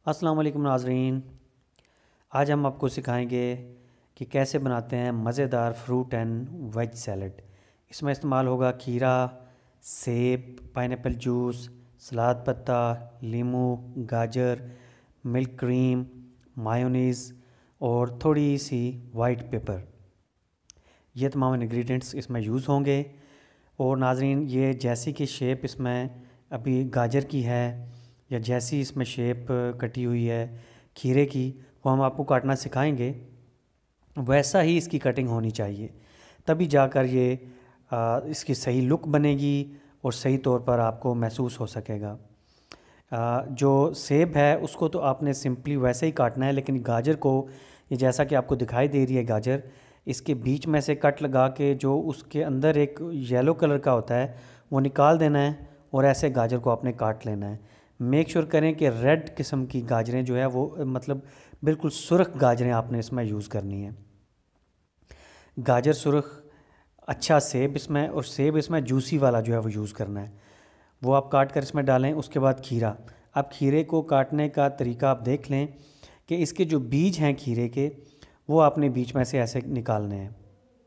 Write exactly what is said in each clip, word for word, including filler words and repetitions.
अस्सलाम वालेकुम नाज़रीन। आज हम आपको सिखाएंगे कि कैसे बनाते हैं मज़ेदार फ्रूट एंड वेज सैलड। इसमें इस्तेमाल होगा खीरा, सेब, पाइनएप्पल जूस, सलाद पत्ता, लीमू, गाजर, मिल्क क्रीम, मायोनीज़ और थोड़ी सी वाइट पेपर। ये तमाम इंग्रेडिएंट्स इसमें यूज़ होंगे। और नाज़रीन, ये जैसी कि शेप इसमें अभी गाजर की है या जैसी इसमें शेप कटी हुई है खीरे की, वो हम आपको काटना सिखाएंगे। वैसा ही इसकी कटिंग होनी चाहिए, तभी जाकर ये आ, इसकी सही लुक बनेगी और सही तौर पर आपको महसूस हो सकेगा। आ, जो सेब है उसको तो आपने सिंपली वैसे ही काटना है, लेकिन गाजर को ये जैसा कि आपको दिखाई दे रही है गाजर, इसके बीच में से कट लगा के जो उसके अंदर एक येलो कलर का होता है वो निकाल देना है और ऐसे गाजर को आपने काट लेना है। मेक श्योर करें कि रेड किस्म की गाजरें जो है वो मतलब बिल्कुल सुर्ख गाजरें आपने इसमें यूज़ करनी है। गाजर सुर्ख, अच्छा सेब इसमें, और सेब इसमें जूसी वाला जो है वो यूज़ करना है, वो आप काट कर इसमें डालें। उसके बाद खीरा, आप खीरे को काटने का तरीका आप देख लें कि इसके जो बीज हैं खीरे के, वो आपने बीच में से ऐसे निकालने हैं।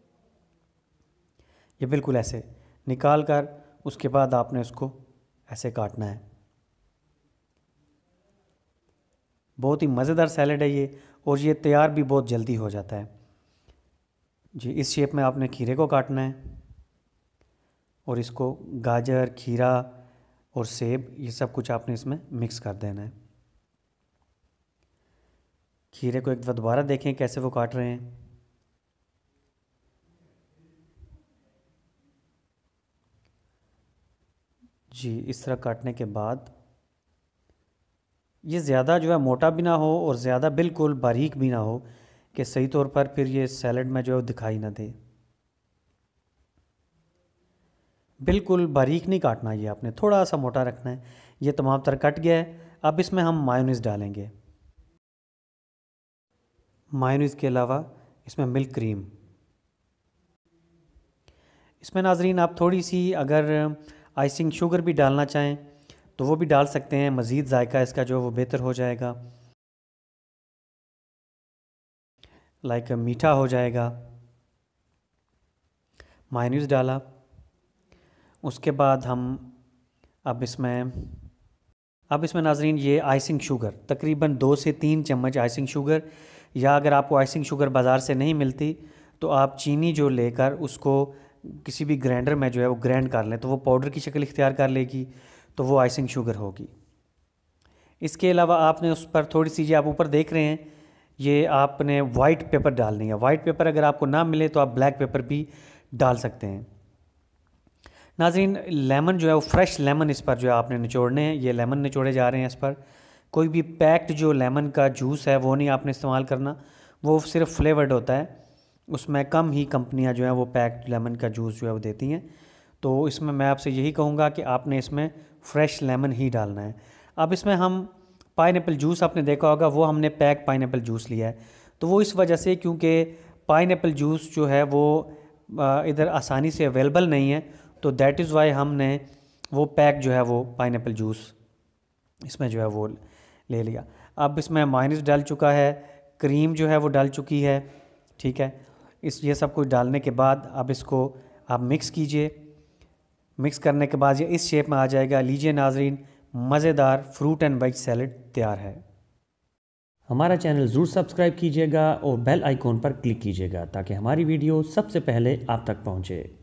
ये बिल्कुल ऐसे निकाल कर उसके बाद आपने उसको ऐसे काटना है। बहुत ही मज़ेदार सैलड है ये, और ये तैयार भी बहुत जल्दी हो जाता है जी। इस शेप में आपने खीरे को काटना है और इसको गाजर, खीरा और सेब ये सब कुछ आपने इसमें मिक्स कर देना है। खीरे को एक बार दोबारा देखें कैसे वो काट रहे हैं। जी, इस तरह काटने के बाद ये ज़्यादा जो है मोटा भी ना हो और ज़्यादा बिल्कुल बारीक भी ना हो कि सही तौर पर फिर ये सैलड में जो है दिखाई ना दे। बिल्कुल बारीक नहीं काटना, ये आपने थोड़ा सा मोटा रखना है। ये तमाम तरह कट गया है। अब इसमें हम मायोनीज़ डालेंगे। मायोनीज़ के अलावा इसमें मिल्क क्रीम। इसमें नाजरीन आप थोड़ी सी अगर आइसिंग शुगर भी डालना चाहें तो वो भी डाल सकते हैं, मज़ीद जायका इसका जो है वो बेहतर हो जाएगा, लाइक मीठा हो जाएगा। मायोनीज़ डाला, उसके बाद हम अब इसमें अब इसमें नाजरीन ये आइसिंग शुगर, तकरीबन दो से तीन चम्मच आइसिंग शुगर, या अगर आपको आइसिंग शुगर बाज़ार से नहीं मिलती तो आप चीनी जो लेकर उसको किसी भी ग्राइंडर में जो है वो ग्राइंड कर लें तो वो पाउडर की शक्ल इख्तियार कर लेगी, तो वो आइसिंग शुगर होगी। इसके अलावा आपने उस पर थोड़ी सी, आप ऊपर देख रहे हैं, ये आपने वाइट पेपर डालनी है। वाइट पेपर अगर आपको ना मिले तो आप ब्लैक पेपर भी डाल सकते हैं। नाज़रीन, लेमन जो है वो फ्रेश लेमन इस पर जो है आपने निचोड़ने हैं। ये लेमन निचोड़े जा रहे हैं इस पर। कोई भी पैक्ड जो लेमन का जूस है वो नहीं आपने इस्तेमाल करना, वो सिर्फ फ्लेवर्ड होता है। उसमें कम ही कंपनियां जो हैं वो पैक्ड लेमन का जूस जो है वो देती हैं। तो इसमें मैं आपसे यही कहूँगा कि आपने इसमें फ़्रेश लेमन ही डालना है। अब इसमें हम पाइनएप्पल जूस, आपने देखा होगा वो हमने पैक पाइनएप्पल जूस लिया है, तो वो इस वजह से क्योंकि पाइनएप्पल जूस जो है वो इधर आसानी से अवेलेबल नहीं है, तो दैट इज़ वाई हमने वो पैक जो है वो पाइनएप्पल जूस इसमें जो है वो ले लिया। अब इसमें मायोनीज़ डाल चुका है, क्रीम जो है वो डाल चुकी है, ठीक है। इस ये सब कुछ डालने के बाद अब इसको आप मिक्स कीजिए। मिक्स करने के बाद ये इस शेप में आ जाएगा। लीजिए नाजरीन, मज़ेदार फ्रूट एंड वेज सैलड तैयार है। हमारा चैनल ज़रूर सब्सक्राइब कीजिएगा और बेल आइकॉन पर क्लिक कीजिएगा ताकि हमारी वीडियो सबसे पहले आप तक पहुंचे।